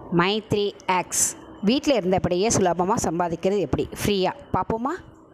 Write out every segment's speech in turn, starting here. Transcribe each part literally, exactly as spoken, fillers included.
Maithri aux வீட்டில் இருந்தபடியே சுலபமாக சம்பாதிக்கிறது எப்படி? ஃப்ரீயாக பார்ப்போமா?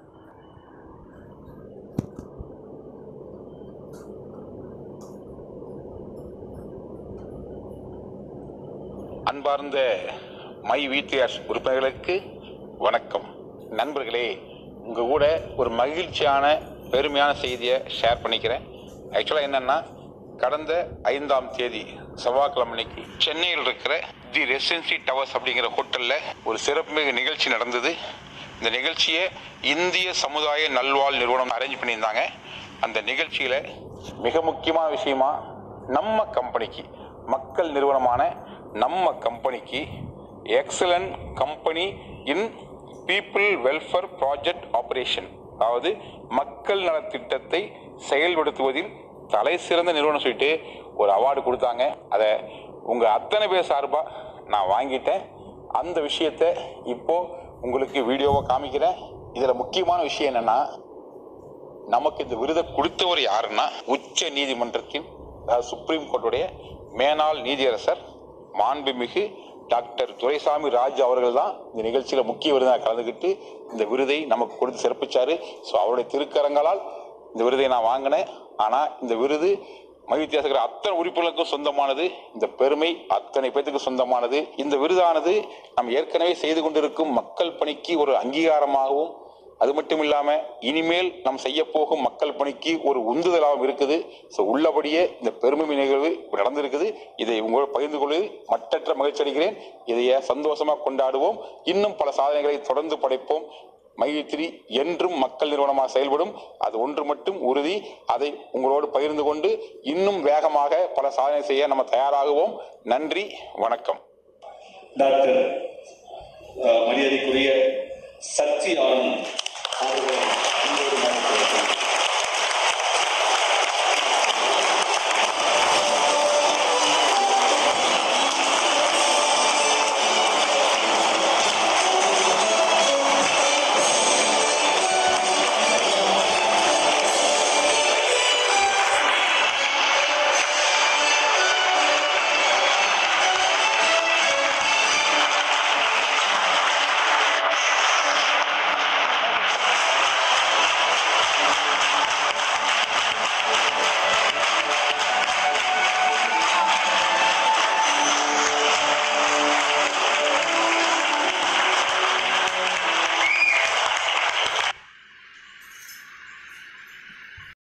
அன்பார்ந்த மை வீட்லி ஆக்ஸ் உறுப்பினர்களுக்கு வணக்கம். நண்பர்களே, உங்கள் கூட ஒரு மகிழ்ச்சியான பெருமையான செய்தியை ஷேர் பண்ணிக்கிறேன். ஆக்சுவலாக என்னென்னா, கடந்த ஐந்தாம் தேதி செவ்வாய்க்கிழமைக்கு சென்னையில் இருக்கிற தி ரெசிடென்சி டவர்ஸ் அப்படிங்கிற ஹோட்டலில் ஒரு சிறப்புமிகு நிகழ்ச்சி நடந்தது. இந்த நிகழ்ச்சியை இந்திய சமுதாய நல்வாழ் நிறுவனம் அரேஞ்ச் பண்ணியிருந்தாங்க. அந்த நிகழ்ச்சியில் மிக முக்கியமான விஷயமா நம்ம கம்பெனிக்கு, மக்கள் நிறுவனமான நம்ம கம்பெனிக்கு excellent company in people welfare project operation, அதாவது மக்கள் நலத்திட்டத்தை செயல்படுத்துவதில் தலை சிறந்த நிறுவனம் சொல்லிட்டு ஒரு அவார்டு கொடுத்தாங்க. அதை உங்கள் அத்தனை பேர் சார்பாக நான் வாங்கிட்டேன். அந்த விஷயத்தை இப்போ உங்களுக்கு வீடியோவை காமிக்கிறேன். இதில் முக்கியமான விஷயம் என்னென்னா, நமக்கு இந்த விருதை கொடுத்தவர் யாருன்னா, உச்ச நீதிமன்றத்தின் அதாவது சுப்ரீம் கோர்ட்டுடைய மேனாள் நீதியரசர் மாண்புமிகு டாக்டர் துரைசாமி ராஜ் அவர்கள் தான் இந்த நிகழ்ச்சியில் முக்கிய விருதாக கலந்துக்கிட்டு இந்த விருதை நமக்கு கொடுத்து சிறப்பிச்சாரு. ஸோ அவருடைய திருக்கரங்களால் இந்த விருதை நான் வாங்கினேன். ஆனால் இந்த விருது மைவித்தியாசகர் அத்தனை உறுப்பினர்களுக்கும் சொந்தமானது. இந்த பெருமை அத்தனை பேருக்கு சொந்தமானது. இந்த விருதானது நாம் ஏற்கனவே செய்து கொண்டிருக்கும் மக்கள் பணிக்கு ஒரு அங்கீகாரமாகவும், அது மட்டும் இல்லாமல் இனிமேல் நாம் செய்ய போகும் மக்கள் பணிக்கு ஒரு உந்துதலாகவும் இருக்குது. ஸோ உள்ளபடியே இந்த பெருமை நிகழ்வு நடந்திருக்குது. இதை உங்களோட பகிர்ந்து கொள்வது மற்றற்ற மகிழ்ச்சி அடைகிறேன். இதைய சந்தோஷமாக கொண்டாடுவோம். இன்னும் பல சாதனைகளை தொடர்ந்து படைப்போம். மைத்ரி என்றும் மக்கள் நிறுவனமாக செயல்படும். அது ஒன்று மட்டும் உறுதி. அதை உங்களோடு பகிர்ந்து கொண்டு இன்னும் வேகமாக பல சாதனை செய்ய நம்ம தயாராகுவோம். நன்றி, வணக்கம். டாக்டர் மரியாதைக்குரிய சக்தி ஆனந்த்